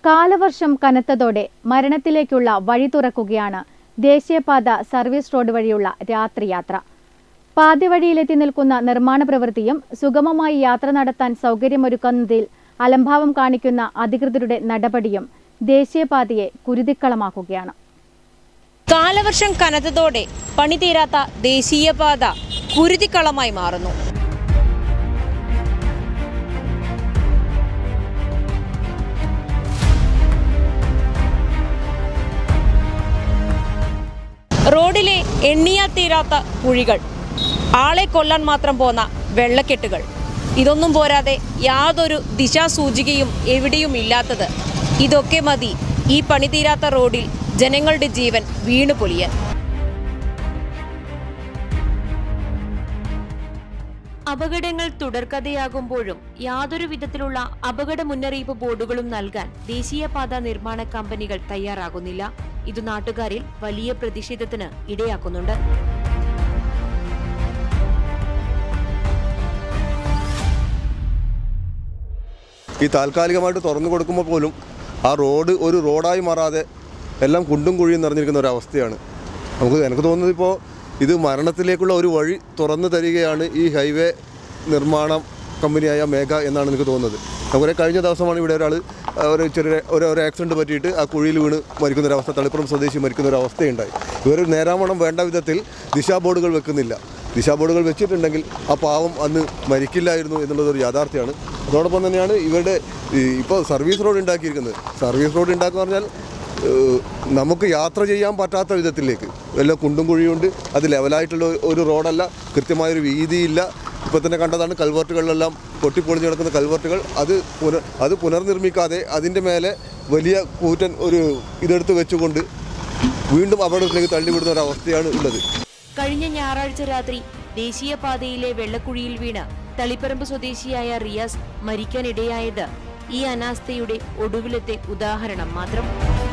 കാലവർഷം കനത്തതോടെ മരണത്തിലേക്കുള്ള വഴി തുറക്കുകയാണ് ദേശീയപാത സർവീസ് റോഡ് വഴിയുള്ള രാത്രിയാത്ര. പാതിവഴിയിലെത്തി നിൽക്കുന്ന നിർമ്മാണ പ്രവൃത്തിയും സുഗമമായി യാത്ര നടത്താൻ സൗകര്യമൊരുക്കുന്നതിൽ അലംഭാവം കാണിക്കുന്ന അധികൃതരുടെ നടപടിയും ദേശീയപാതയെ കുരുതിക്കളമാക്കുകയാണ്. കാലവർഷം കനത്തതോടെ പണിതീരാത്ത ദേശീയപാത കുരുതിക്കളമായി മാറുന്നു. റോഡിലെ എണ്ണിയാൽ തീരാത്ത കുഴികൾ, ആളെ കൊല്ലാൻ മാത്രം പോന്ന വെള്ളക്കെട്ടുകൾ, ഇതൊന്നും പോരാതെ യാതൊരു ദിശാസൂചികയും എവിടെയും ഇല്ലാത്തത്, ഇതൊക്കെ മതി ഈ പണിതീരാത്ത റോഡിൽ ജനങ്ങളുടെ ജീവൻ വീണു പൊളിയാൻ. അപകടങ്ങൾ തുടർക്കഥയാകുമ്പോഴും യാതൊരു വിധത്തിലുള്ള അപകട മുന്നറിയിപ്പ് ബോർഡുകളും നൽകാൻ ദേശീയപാത നിർമ്മാണ കമ്പനികൾ തയ്യാറാകുന്നില്ല. ഇത് നാട്ടുകാരിൽ വലിയ പ്രതിഷേധത്തിന് ഇടയാക്കുന്നുണ്ട്. ഈ താൽക്കാലികമായിട്ട് തുറന്നു കൊടുക്കുമ്പോൾ പോലും ആ റോഡ് ഒരു റോഡായി മാറാതെ എല്ലാം കുണ്ടും കുഴിയും നിറഞ്ഞിരിക്കുന്ന ഒരവസ്ഥയാണ്. എനിക്ക് തോന്നുന്നത് ഇപ്പോൾ ഇത് മരണത്തിലേക്കുള്ള ഒരു വഴി തുറന്നു തരികയാണ് ഈ ഹൈവേ നിർമ്മാണ കമ്പനിയായ മേഘ എന്നാണ് എനിക്ക് തോന്നുന്നത്. നമുക്കൊരു കഴിഞ്ഞ ദിവസമാണ് ഇവിടെ ഒരു ചെറിയ ആക്സിഡൻറ്റ് പറ്റിയിട്ട് ആ കുഴിയിൽ വീണ് മരിക്കുന്നൊരവസ്ഥ, തളിപ്പുറം സ്വദേശി മരിക്കുന്നൊരവസ്ഥയുണ്ടായി. ഇവർ നേരാവണ്ണം വേണ്ട വിധത്തിൽ ദിശാ ബോർഡുകൾ വെക്കുന്നില്ല. ദിശാ ബോർഡുകൾ വെച്ചിട്ടുണ്ടെങ്കിൽ ആ പാവം അന്ന് മരിക്കില്ലായിരുന്നു എന്നുള്ളതൊരു യാഥാർത്ഥ്യമാണ്. അതോടൊപ്പം തന്നെയാണ് ഇവരുടെ ഇപ്പോൾ സർവീസ് റോഡ് ഉണ്ടാക്കിയിരിക്കുന്നത്. സർവീസ് റോഡ് ഉണ്ടാക്കുക പറഞ്ഞാൽ നമുക്ക് യാത്ര ചെയ്യാൻ പറ്റാത്ത വിധത്തിലേക്ക് എല്ലാം കുണ്ടും കുഴിയുണ്ട്. അത് ലെവലായിട്ടുള്ള ഒരു റോഡല്ല, കൃത്യമായൊരു വീതിയില്ല. ഇപ്പോൾ തന്നെ കണ്ടതാണ് കൽവർട്ടുകളിലെല്ലാം പൊട്ടിപ്പൊളിഞ്ഞ് കിടക്കുന്ന കൽവർട്ടുകൾ. അത് പുനർനിർമ്മിക്കാതെ അതിൻ്റെ മേലെ വലിയ കൂറ്റൻ ഒരു ഇതെടുത്ത് വെച്ചുകൊണ്ട് വീണ്ടും അപകടത്തിലേക്ക് തള്ളിവിടുന്ന ഒരവസ്ഥയാണ് ഉള്ളത്. കഴിഞ്ഞ ഞായറാഴ്ച രാത്രി ദേശീയപാതയിലെ വെള്ളക്കുഴിയിൽ വീണ് തളിപ്പറമ്പ് സ്വദേശിയായ റിയാസ് മരിക്കാനിടയായത് ഈ അനാസ്ഥയുടെ ഒടുവിലത്തെ ഉദാഹരണം മാത്രം.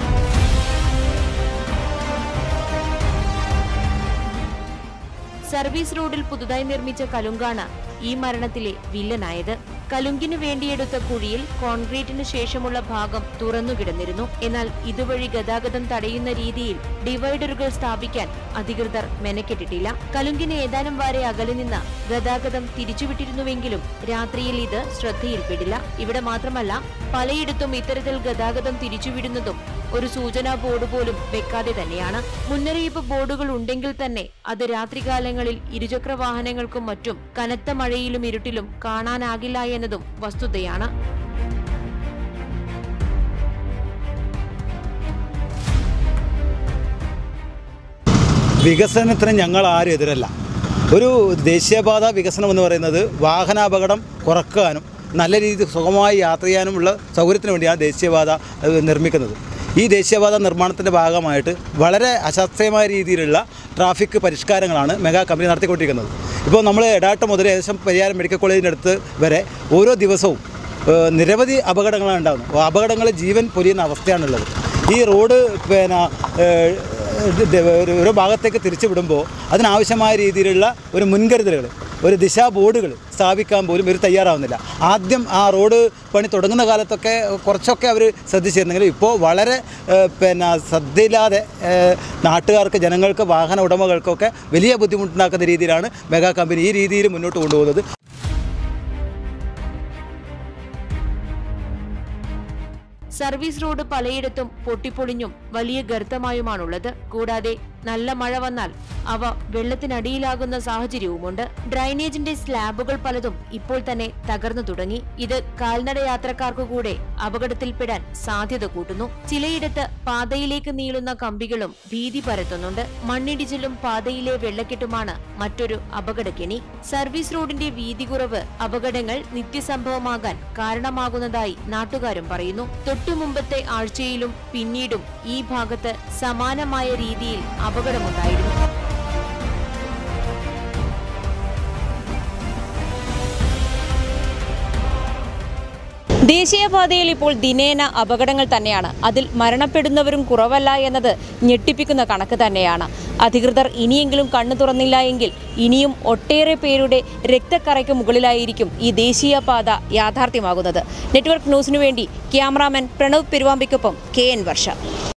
സർവീസ് റോഡിൽ പുതുതായി നിർമ്മിച്ച കലുങ്കാണ് ഈ മരണത്തിലെ വില്ലനായത്. കലുങ്കിനു വേണ്ടിയെടുത്ത കുഴിയിൽ കോൺക്രീറ്റിന് ശേഷമുള്ള ഭാഗം തുറന്നുകിടന്നിരുന്നു. എന്നാൽ ഇതുവഴി ഗതാഗതം തടയുന്ന രീതിയിൽ ഡിവൈഡറുകൾ സ്ഥാപിക്കാൻ അധികൃതർ മെനക്കെട്ടിട്ടില്ല. കലുങ്കിന് ഏതാനും വാര അകലെ നിന്ന് ഗതാഗതം തിരിച്ചുവിട്ടിരുന്നുവെങ്കിലും രാത്രിയിൽ ഇത് ശ്രദ്ധയിൽപ്പെടില്ല. ഇവിടെ മാത്രമല്ല, പലയിടത്തും ഇത്തരത്തിൽ ഗതാഗതം തിരിച്ചുവിടുന്നതും ഒരു സൂചനാ ബോർഡ് പോലും വെക്കാതെ തന്നെയാണ്. മുന്നറിയിപ്പ് ബോർഡുകൾ ഉണ്ടെങ്കിൽ തന്നെ അത് രാത്രികാലങ്ങളിൽ ഇരുചക്ര വാഹനങ്ങൾക്കും മറ്റും കനത്ത മഴയിലും ഇരുട്ടിലും കാണാനാകില്ല എന്നതും വസ്തുതയാണ്. വികസനത്തിന് ഞങ്ങൾ ആരും എതിരല്ല. ഒരു ദേശീയപാത വികസനം എന്ന് പറയുന്നത് വാഹനാപകടം കുറക്കാനും നല്ല രീതിയിൽ സുഗമമായി യാത്ര ചെയ്യാനുമുള്ള സൗകര്യത്തിന് വേണ്ടിയാണ് ദേശീയപാത നിർമ്മിക്കുന്നത്. ഈ ദേശീയപാത നിർമ്മാണത്തിൻ്റെ ഭാഗമായിട്ട് വളരെ അശാസ്ത്രീയമായ രീതിയിലുള്ള ട്രാഫിക് പരിഷ്കാരങ്ങളാണ് മെഗാ കമ്പനി നടത്തിക്കൊണ്ടിരിക്കുന്നത്. ഇപ്പോൾ നമ്മൾ എടാട്ട് മുതൽ ഏകദേശം പരിയാരം മെഡിക്കൽ കോളേജിൻ്റെ അടുത്ത് വരെ ഓരോ ദിവസവും നിരവധി അപകടങ്ങളാണ് ഉണ്ടാകുന്നത്. അപകടങ്ങൾ ജീവൻ പൊലിയുന്ന അവസ്ഥയാണുള്ളത്. ഈ റോഡ് ഓരോ ഭാഗത്തേക്ക് തിരിച്ചു വിടുമ്പോൾ അതിനാവശ്യമായ രീതിയിലുള്ള ഒരു മുൻകരുതലുകൾ, ഒരു ദിശാ ബോർഡുകൾ സ്ഥാപിക്കാൻ പോലും ഇവർ തയ്യാറാവുന്നില്ല. ആദ്യം ആ റോഡ് പണി തുടങ്ങുന്ന കാലത്തൊക്കെ കുറച്ചൊക്കെ അവർ ശ്രദ്ധിച്ചിരുന്നെങ്കിലും ഇപ്പോൾ വളരെ ശ്രദ്ധയില്ലാതെ നാട്ടുകാർക്ക്, ജനങ്ങൾക്ക്, വാഹന ഉടമകൾക്കൊക്കെ വലിയ ബുദ്ധിമുട്ടുണ്ടാക്കുന്ന രീതിയിലാണ് മെഗാ കമ്പനി ഈ രീതിയിൽ മുന്നോട്ട് കൊണ്ടുപോകുന്നത്. സർവീസ് റോഡ് പലയിടത്തും പൊട്ടിപ്പൊളിഞ്ഞും വലിയ ഗർത്തമായുമാണുള്ളത്. കൂടാതെ നല്ല മഴ വന്നാൽ അവ വെള്ളത്തിനടിയിലാകുന്ന സാഹചര്യവുമുണ്ട്. ഡ്രൈനേജിന്റെ സ്ലാബുകൾ പലതും ഇപ്പോൾ തന്നെ തകർന്നു തുടങ്ങി. ഇത് കാൽനട യാത്രക്കാർക്ക് കൂടെ അപകടത്തിൽപ്പെടാൻ സാധ്യത കൂട്ടുന്നു. ചിലയിടത്ത് പാതയിലേക്ക് നീളുന്ന കമ്പികളും ഭീതി പരത്തുന്നുണ്ട്. മണ്ണിടിച്ചിലും പാതയിലെ വെള്ളക്കെട്ടുമാണ് മറ്റൊരു അപകടക്കെണി. സർവീസ് റോഡിന്റെ വീതി കുറവ് അപകടങ്ങൾ നിത്യസംഭവമാകാൻ കാരണമാകുന്നതായി നാട്ടുകാരും പറയുന്നു. തൊട്ടുമുമ്പത്തെ ആഴ്ചയിലും പിന്നീടും ഈ ഭാഗത്ത് സമാനമായ രീതിയിൽ അപകടമുണ്ടായിരുന്നു. ദേശീയപാതയിൽ ഇപ്പോൾ ദിനേന അപകടങ്ങൾ തന്നെയാണ്. അതിൽ മരണപ്പെടുന്നവരും കുറവല്ല എന്നത് ഞെട്ടിപ്പിക്കുന്ന കണക്ക് തന്നെയാണ്. അധികൃതർ ഇനിയെങ്കിലും കണ്ണു തുറന്നില്ല എങ്കിൽ ഇനിയും ഒട്ടേറെ പേരുടെ രക്തക്കറയ്ക്ക് മുകളിലായിരിക്കും ഈ ദേശീയപാത യാഥാർത്ഥ്യമാകുന്നത്. നെറ്റ്വർക്ക് ന്യൂസിനു വേണ്ടി ക്യാമറാമാൻ പ്രണവ് പെരുവാമ്പിക്കൊപ്പം KN വർഷ.